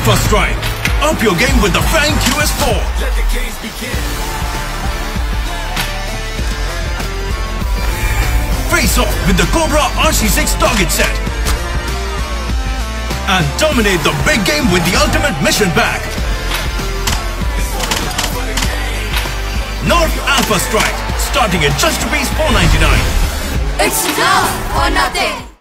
Alpha Strike. Up your game with the Fang QS4. Let the games begin. Face off with the Cobra RC6 target set. And dominate the big game with the ultimate mission pack. Nerf Alpha Strike, starting at just Rs$4.99. It's now or nothing.